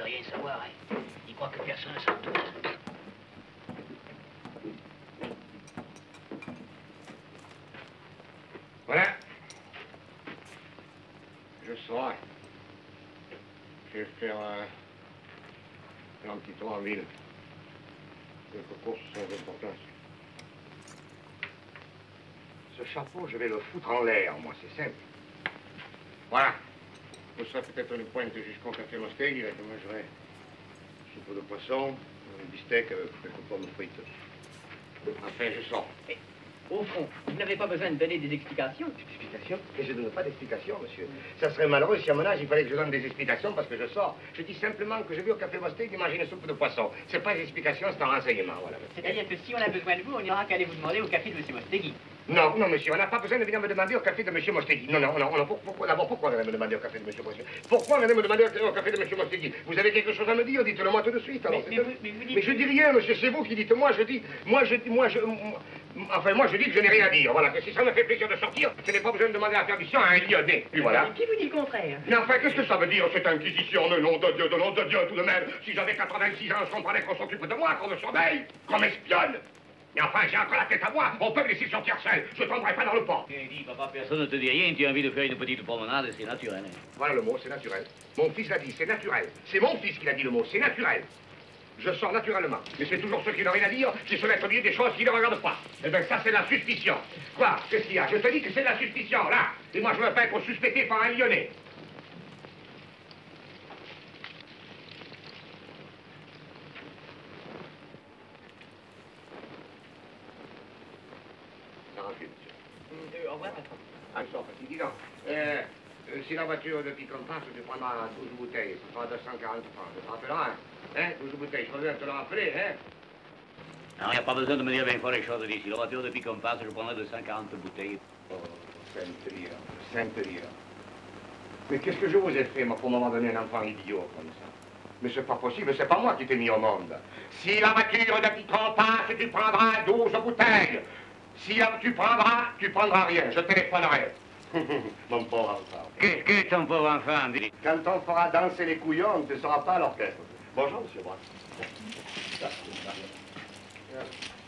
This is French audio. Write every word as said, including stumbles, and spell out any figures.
rien savoir, hein. Il croit que personne ne s'en doute. Voilà. Je sors. Je vais faire un, faire un petit tour en ville. Quelques courses sans importance. Ce chapeau, je vais le foutre en l'air, moi, c'est simple. Voilà. Vous serez peut-être une pointe jusqu'au café Mosteghi, là, je mangerai soupe de poisson, un bistec avec quelques pommes frites. Enfin, je sors. Et, au fond, vous n'avez pas besoin de donner des explications. Des explications? Et je ne donne pas d'explications, monsieur. Ça serait malheureux si à mon âge, il fallait que je donne des explications parce que je sors. Je dis simplement que je vais au café Mosteghi manger une soupe de poisson. C'est pas des explications, c'est un renseignement, voilà. C'est-à-dire que si on a besoin de vous, on n'ira qu'à aller vous demander au café de M. Mosteghi. Non, non, monsieur, on n'a pas besoin de venir me demander au café de M. Mosteghi. Non, non, non, non. Pourquoi, d'abord, pourquoi on allait me demander au café de M. Mosteghi? Pourquoi on allait me demander au café de M. Mosteghi? Vous avez quelque chose à me dire? Dites-le moi tout de suite. Alors, mais, mais, vous, mais, vous dites... mais je dis rien, monsieur, c'est vous qui dites. Moi, je dis, moi, je dis, moi, je... Enfin, moi, je dis que je n'ai rien à dire. Voilà, que si ça me fait plaisir de sortir, je n'ai pas besoin de demander la permission à un lyonnais. Et voilà. Qui vous dit le contraire? Mais enfin, qu'est-ce que ça veut dire, cette inquisition? Le nom de Dieu, de nom de Dieu, tout de même. Si j'avais quatre-vingt-six ans, je comprenais qu'on s'occupe de moi, qu'on me surveille, qu'on m'espionne. Mais enfin, j'ai encore la tête à moi. On peut me laisser sortir seul. Je tomberai pas dans le port. Tu dis, papa, personne ne te dit rien. Tu as envie de faire une petite promenade, c'est naturel. Hein. Voilà le mot, c'est naturel. Mon fils l'a dit, c'est naturel. C'est mon fils qui l'a dit le mot, c'est naturel. Je sors naturellement. Mais c'est toujours ceux qui n'ont rien à dire qui se mettent au milieu des choses qui ne regardent pas. Eh bien, ça, c'est la suspicion. Quoi? Qu'est-ce qu'il y a? Je te dis que c'est de la suspicion, là. Et moi, je me fais être suspecté par un Lyonnais. Euh, au revoir, patron. Ah, je sors, petit, dis donc. Euh, euh, si la voiture de qui passe, tu prendras douze bouteilles. Tu prendras deux cent quarante francs. Tu te rappelleras, hein? Hein? douze bouteilles. Je reviens te le rappeler, hein? Non, il n'y a pas besoin de me dire bien fort les choses d'ici. La voiture depuis qu'on passe, je prendrai deux cent quarante bouteilles. Oh, sainte lire, sainte lire. Mais qu'est-ce que je vous ai fait, moi, pour m'avoir donné un enfant idiot comme ça? Mais c'est pas possible, c'est pas moi qui t'ai mis au monde. Si la voiture de Pitron passe, tu prendras douze bouteilles. Si tu prendras, tu prendras rien. Je téléphonerai. Mon pauvre enfant. Qu'est-ce que ton pauvre enfant dit? Quand on fera danser les couillons, tu ne seras pas à l'orchestre. Bonjour, monsieur Braque.